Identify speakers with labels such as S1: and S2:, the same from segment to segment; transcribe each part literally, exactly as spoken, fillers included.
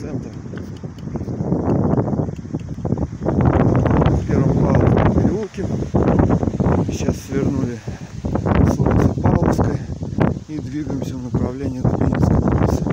S1: центр. В Первом Павловском переулке. Сейчас свернули с улицы Павловской и двигаемся в направлении Дубининской улицы.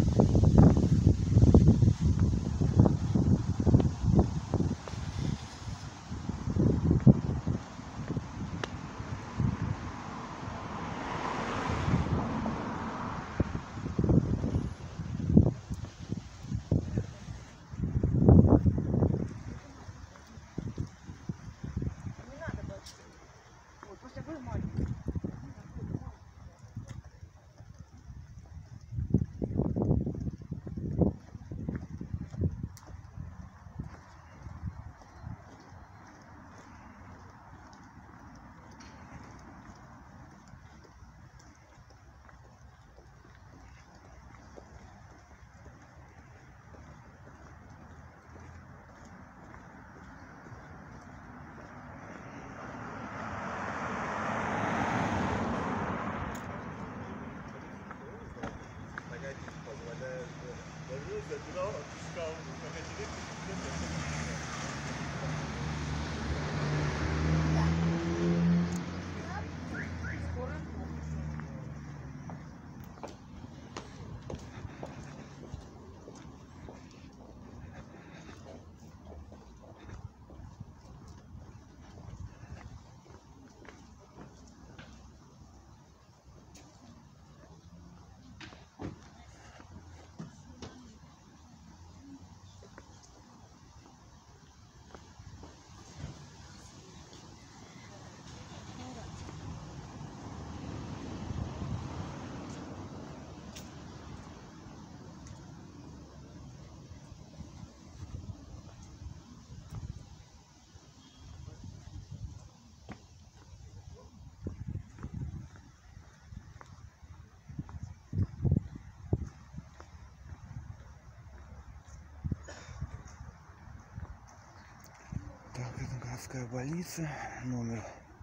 S1: Так, это городская больница, номер,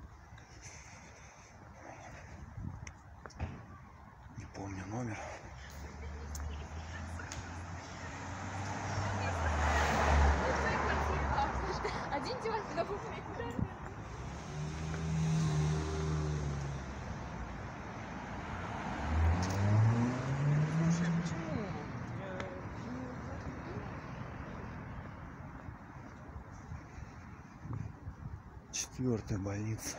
S1: не помню номер. Четвертая больница.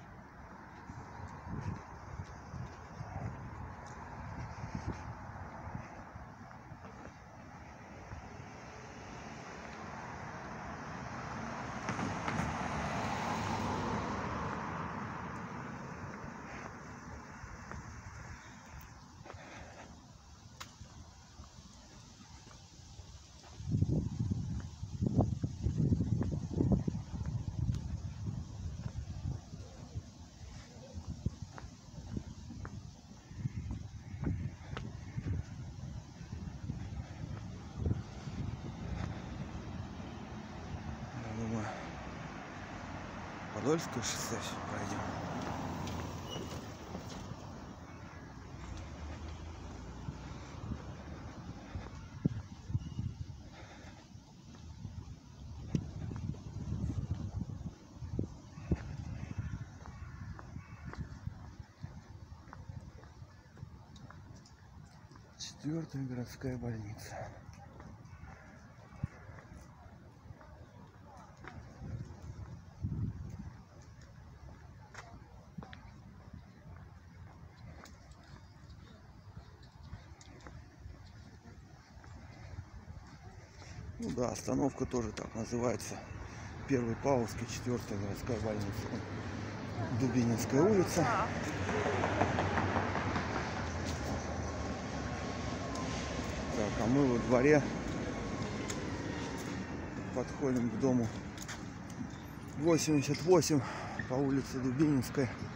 S1: Подольское шоссе пройдем. Четвертая городская больница. Ну да, остановка тоже так называется. Первый Павловский, четвертая городская больница. Дубининская улица. Так, а мы во дворе подходим к дому восемьдесят восемь по улице Дубининской.